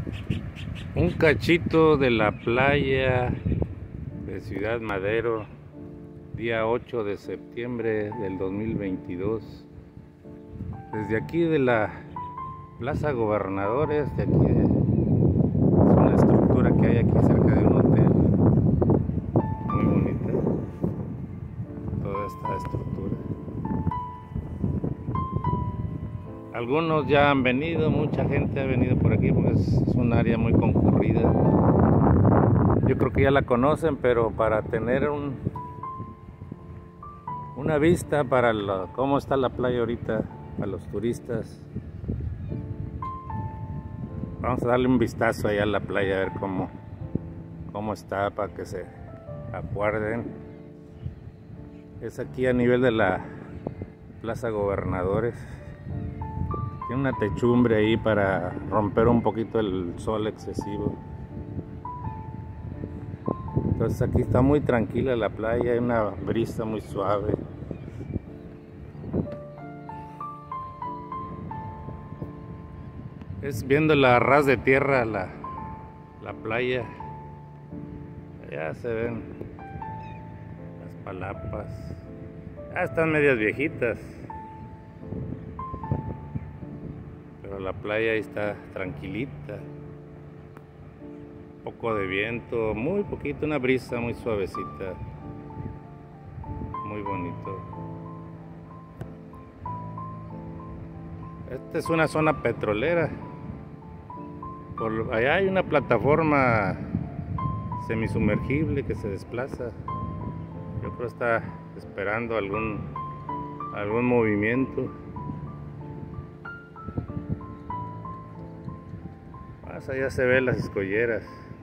Un cachito de la playa de Ciudad Madero, día 8 de septiembre del 2022. Desde aquí de la Plaza Gobernadores, de aquí es una estructura que hay aquí cerca de un hotel. Muy bonita toda esta estructura. Algunos ya han venido, mucha gente ha venido por aquí porque es un área muy concurrida. Yo creo que ya la conocen, pero para tener una vista para cómo está la playa ahorita a los turistas, vamos a darle un vistazo allá a la playa a ver cómo está para que se acuerden. Es aquí a nivel de la Plaza Gobernadores. Tiene una techumbre ahí para romper un poquito el sol excesivo. Entonces aquí está muy tranquila la playa, hay una brisa muy suave. Es viendo la ras de tierra la playa. Allá se ven las palapas. Ya están medias viejitas, pero la playa ahí está tranquilita. Un poco de viento, muy poquito, una brisa muy suavecita. Muy bonito. Esta es una zona petrolera. Por allá hay una plataforma semisumergible que se desplaza. Yo creo que está esperando algún movimiento. Más allá se ven las escolleras.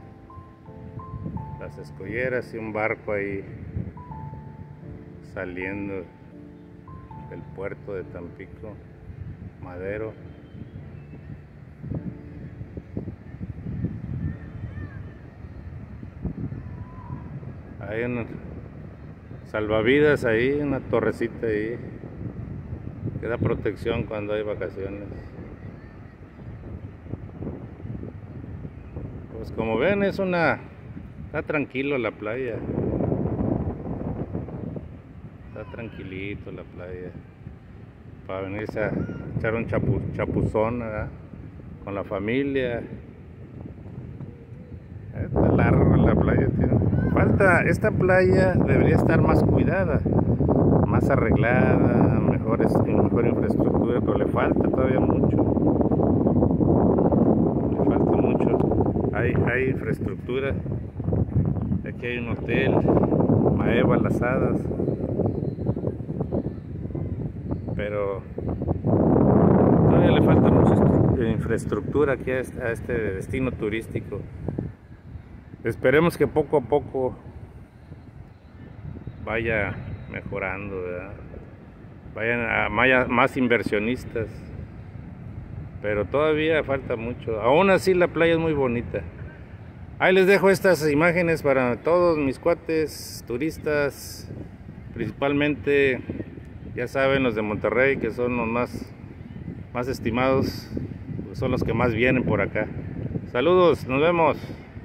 Las escolleras y un barco ahí saliendo del puerto de Tampico, Madero. Hay un salvavidas ahí, una torrecita ahí que da protección cuando hay vacaciones. Pues como ven está tranquilo la playa. Está tranquilito la playa. Para venirse a echar un chapuzón, ¿verdad? Con la familia. Está larga la playa, tío. Esta playa debería estar más cuidada, más arreglada, mejor infraestructura, pero le falta todavía mucho. Le falta mucho. Hay infraestructura. Aquí hay un hotel, Maeva Las Hadas, pero todavía le falta mucha infraestructura aquí a este destino turístico. Esperemos que poco a poco vaya mejorando, ¿verdad? Vayan más inversionistas, pero todavía falta mucho. Aún así la playa es muy bonita. Ahí les dejo estas imágenes para todos mis cuates turistas, principalmente, ya saben, los de Monterrey, que son los más estimados, son los que más vienen por acá. Saludos, nos vemos.